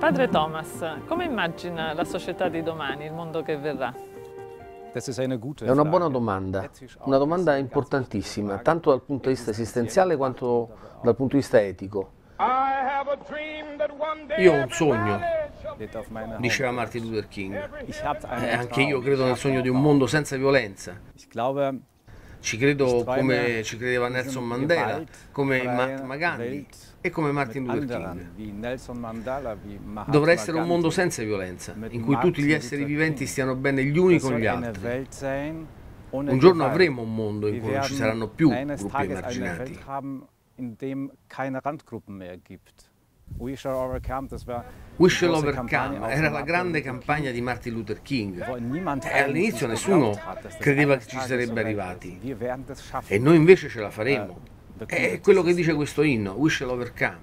Padre Thomas, come immagina la società di domani, il mondo che verrà? È una buona domanda, una domanda importantissima, tanto dal punto di vista esistenziale quanto dal punto di vista etico. Io ho un sogno, diceva Martin Luther King, anche io credo nel sogno di un mondo senza violenza. Ci credo come ci credeva Nelson Mandela, come Mahatma Gandhi e come Martin Luther King. Dovrà essere un mondo senza violenza, in cui tutti gli esseri viventi stiano bene gli uni con gli altri. Un giorno avremo un mondo in cui non ci saranno più gruppi emarginati. We Shall Overcome era la grande campagna di Martin Luther King e all'inizio nessuno credeva che ci sarebbe arrivati e noi invece ce la faremo. È quello che dice questo inno, We Shall Overcome.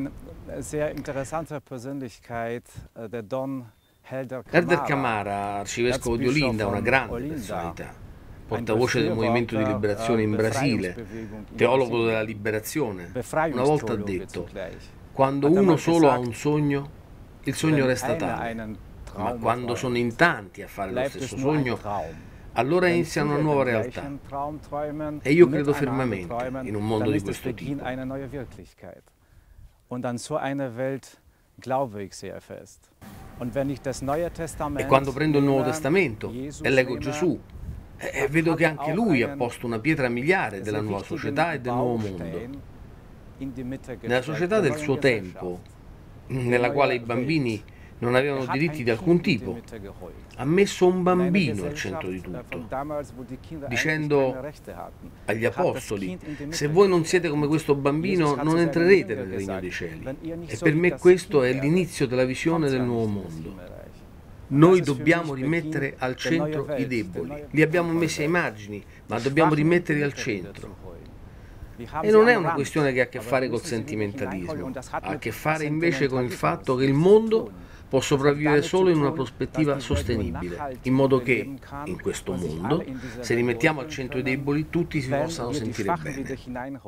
Helder Camara, arcivescovo di Olinda, una grande personalità, portavoce del movimento di liberazione in Brasile, teologo della liberazione, una volta ha detto: quando uno solo ha un sogno, il sogno resta tale, ma quando sono in tanti a fare lo stesso sogno, allora inizia una nuova realtà. E io credo fermamente in un mondo di questo tipo. E quando prendo il Nuovo Testamento e leggo Gesù, vedo che anche lui ha posto una pietra miliare della nuova società e del nuovo mondo. Nella società del suo tempo, nella quale i bambini non avevano diritti di alcun tipo, ha messo un bambino al centro di tutto, dicendo agli apostoli: se voi non siete come questo bambino non entrerete nel regno dei cieli. E per me questo è l'inizio della visione del nuovo mondo. Noi dobbiamo rimettere al centro i deboli, li abbiamo messi ai margini, ma dobbiamo rimetterli al centro. E non è una questione che ha a che fare col sentimentalismo, ha a che fare invece con il fatto che il mondo può sopravvivere solo in una prospettiva sostenibile, in modo che, in questo mondo, se rimettiamo al centro i deboli, tutti si possano sentire bene.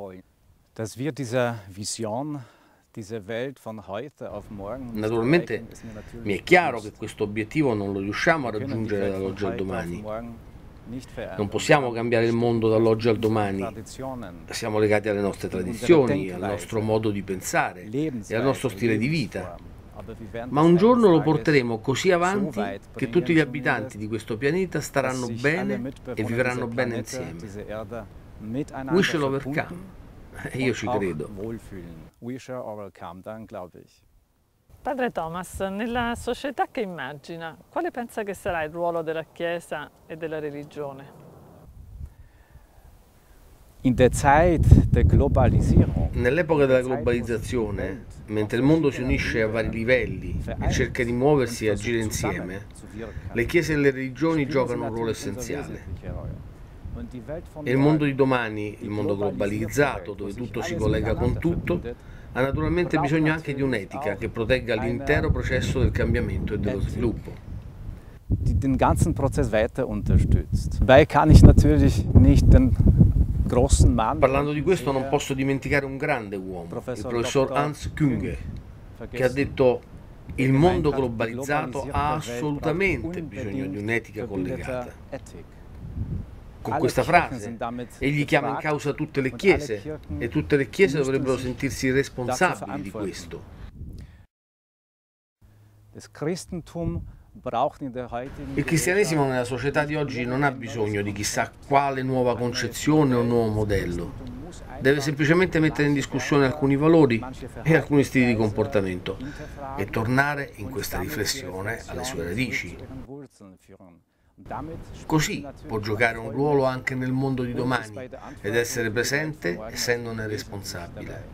Naturalmente mi è chiaro che questo obiettivo non lo riusciamo a raggiungere dall'oggi al domani. Non possiamo cambiare il mondo dall'oggi al domani. Siamo legati alle nostre tradizioni, al nostro modo di pensare e al nostro stile di vita. Ma un giorno lo porteremo così avanti che tutti gli abitanti di questo pianeta staranno bene e vivranno bene insieme. We shall overcome. E io ci credo. Padre Thomas, nella società che immagina, quale pensa che sarà il ruolo della Chiesa e della religione? Nell'epoca della globalizzazione, mentre il mondo si unisce a vari livelli e cerca di muoversi e agire insieme, le chiese e le religioni giocano un ruolo essenziale. E il mondo di domani, il mondo globalizzato, dove tutto si collega con tutto, ha naturalmente bisogno anche di un'etica che protegga l'intero processo del cambiamento e dello sviluppo. Den ganzen Prozess weiter unterstützt. Dabei kann ich natürlich nicht den großen Mann. Parlando di questo non posso dimenticare un grande uomo, il professor Hans Küng, che ha detto: il mondo globalizzato ha assolutamente bisogno di un'etica collegata. Con questa frase egli chiama in causa tutte le chiese e tutte le chiese dovrebbero sentirsi responsabili di questo. Il cristianesimo nella società di oggi non ha bisogno di chissà quale nuova concezione o nuovo modello. Deve semplicemente mettere in discussione alcuni valori e alcuni stili di comportamento e tornare in questa riflessione alle sue radici. Così può giocare un ruolo anche nel mondo di domani ed essere presente essendone responsabile.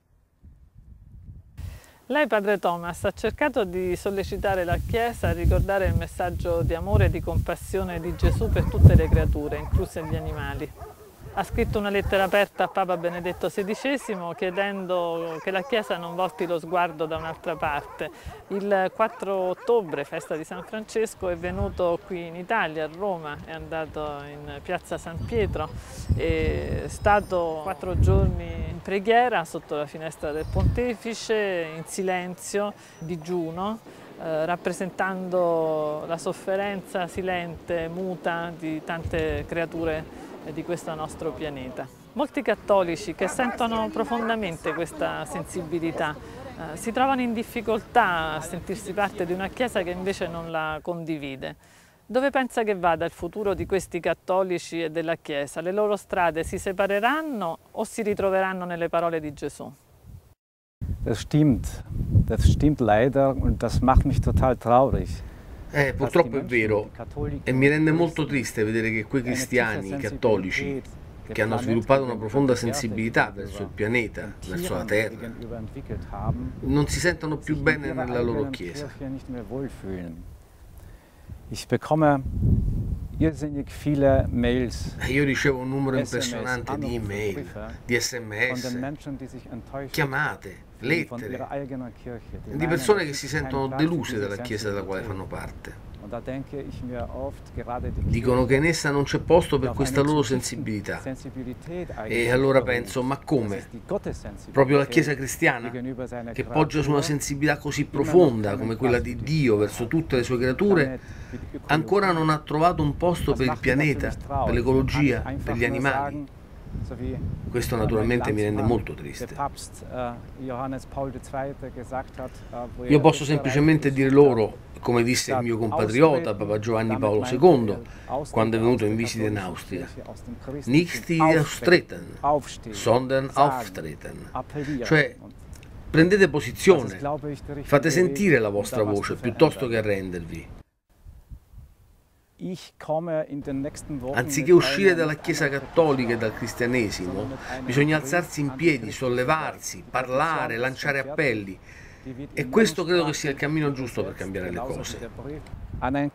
Lei, Padre Thomas, ha cercato di sollecitare la Chiesa a ricordare il messaggio di amore e di compassione di Gesù per tutte le creature, incluse gli animali. Ha scritto una lettera aperta a Papa Benedetto XVI chiedendo che la Chiesa non volti lo sguardo da un'altra parte. Il 4 ottobre, festa di San Francesco, è venuto qui in Italia, a Roma, è andato in piazza San Pietro, è stato 4 giorni in preghiera sotto la finestra del Pontefice, in silenzio, digiuno, rappresentando la sofferenza silente, muta di tante creature di questo nostro pianeta. Molti cattolici che sentono profondamente questa sensibilità si trovano in difficoltà a sentirsi parte di una Chiesa che invece non la condivide. Dove pensa che vada il futuro di questi cattolici e della Chiesa? Le loro strade si separeranno o si ritroveranno nelle parole di Gesù? Das stimmt leider und das macht mich total traurig. Purtroppo è vero e mi rende molto triste vedere che quei cristiani cattolici che hanno sviluppato una profonda sensibilità verso il pianeta, verso la terra, non si sentono più bene nella loro Chiesa. Ich bekomme irrsinnig viele Mails. Io ricevo un numero impressionante di email, di SMS, chiamate, lettere, di persone che si sentono deluse dalla Chiesa della quale fanno parte. Dicono che in essa non c'è posto per questa loro sensibilità. E allora penso, ma come? Proprio la Chiesa cristiana, che poggia su una sensibilità così profonda come quella di Dio verso tutte le sue creature, ancora non ha trovato un posto per il pianeta, per l'ecologia, per gli animali. Questo naturalmente mi rende molto triste. Io posso semplicemente dire loro, come disse il mio compatriota Papa Giovanni Paolo II quando è venuto in visita in Austria: nicht austreten, sondern auftreten. Cioè, prendete posizione, fate sentire la vostra voce piuttosto che arrendervi. Anziché uscire dalla Chiesa cattolica e dal cristianesimo, bisogna alzarsi in piedi, sollevarsi, parlare, lanciare appelli. E questo credo che sia il cammino giusto per cambiare le cose. Al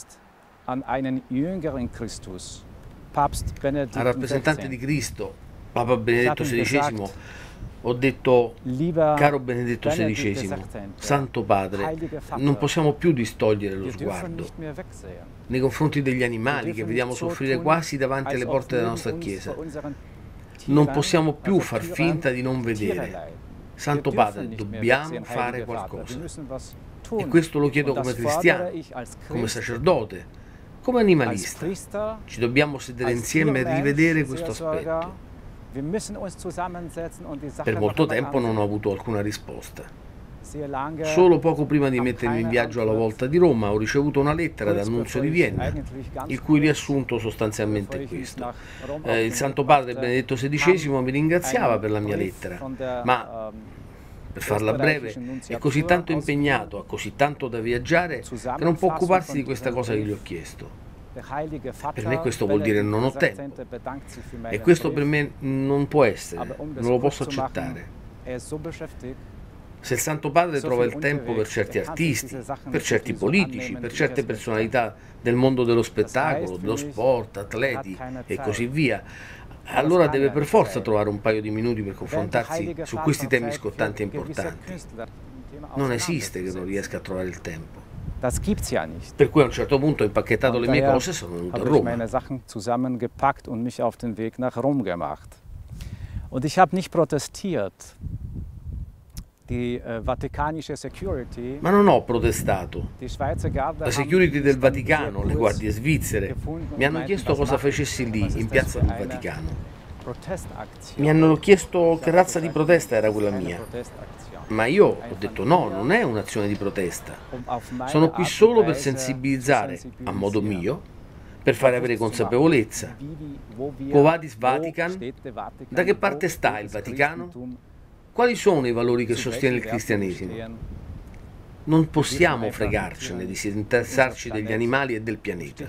rappresentante di Cristo, Papa Benedetto XVI, ho detto: caro Benedetto XVI, Santo Padre, non possiamo più distogliere lo sguardo nei confronti degli animali che vediamo soffrire quasi davanti alle porte della nostra Chiesa. Non possiamo più far finta di non vedere. Santo Padre, dobbiamo fare qualcosa. E questo lo chiedo come cristiano, come sacerdote, come animalista. Ci dobbiamo sedere insieme e rivedere questo aspetto. Per molto tempo non ho avuto alcuna risposta. Solo poco prima di mettermi in viaggio alla volta di Roma ho ricevuto una lettera dal Nunzio di Vienna, il cui riassunto sostanzialmente è questo. Il Santo Padre Benedetto XVI mi ringraziava per la mia lettera, ma per farla breve è così tanto impegnato, ha così tanto da viaggiare che non può occuparsi di questa cosa che gli ho chiesto. Per me questo vuol dire non ho tempo e questo per me non può essere, non lo posso accettare. Se il Santo Padre trova il tempo per certi artisti, per certi politici, per certe personalità del mondo dello spettacolo, dello sport, atleti e così via, allora deve per forza trovare un paio di minuti per confrontarsi su questi temi scottanti e importanti. Non esiste che non riesca a trovare il tempo. Per cui a un certo punto ho impacchettato le mie cose e sono venuto a Roma. Und ich habe nicht protestiert. Ma non ho protestato. La security del Vaticano, le guardie svizzere, mi hanno chiesto cosa facessi lì, in piazza del Vaticano. Mi hanno chiesto che razza di protesta era quella mia. Ma io ho detto no, non è un'azione di protesta. Sono qui solo per sensibilizzare, a modo mio, per fare avere consapevolezza. Quo vadis Vatican? Da che parte sta il Vaticano? Quali sono i valori che sostiene il cristianesimo? Non possiamo fregarcene di interessarci degli animali e del pianeta.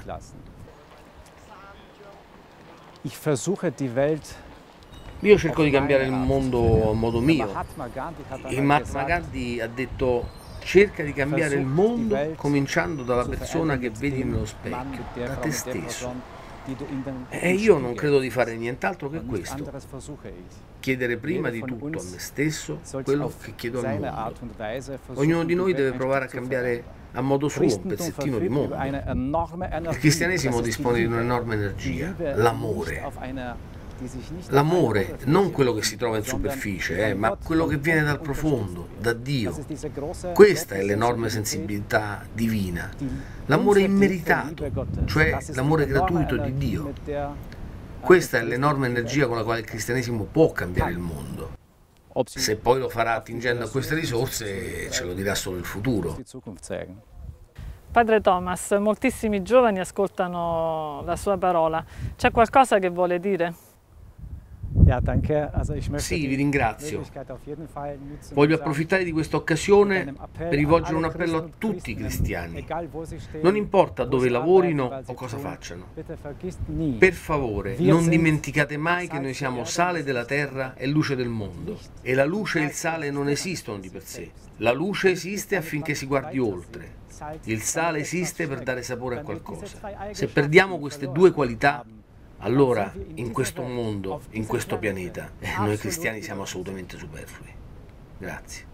Io cerco di cambiare il mondo a modo mio. E Mahatma Gandhi ha detto: cerca di cambiare il mondo cominciando dalla persona che vedi nello specchio, da te stesso. E io non credo di fare nient'altro che questo. Chiedere prima di tutto a me stesso quello che chiedo al mondo. Ognuno di noi deve provare a cambiare a modo suo un pezzettino di mondo. Il cristianesimo dispone di un'enorme energia, l'amore. L'amore, non quello che si trova in superficie, ma quello che viene dal profondo, da Dio. Questa è l'enorme sensibilità divina, l'amore immeritato, cioè l'amore gratuito di Dio. Questa è l'enorme energia con la quale il cristianesimo può cambiare il mondo. Se poi lo farà attingendo a queste risorse, ce lo dirà solo il futuro. Padre Thomas, moltissimi giovani ascoltano la sua parola. C'è qualcosa che vuole dire? Sì, vi ringrazio. Voglio approfittare di questa occasione per rivolgere un appello a tutti i cristiani. Non importa dove lavorino o cosa facciano. Per favore, non dimenticate mai che noi siamo sale della terra e luce del mondo. E la luce e il sale non esistono di per sé. La luce esiste affinché si guardi oltre. Il sale esiste per dare sapore a qualcosa. Se perdiamo queste due qualità, allora in questo mondo, in questo pianeta, noi cristiani siamo assolutamente superflui. Grazie.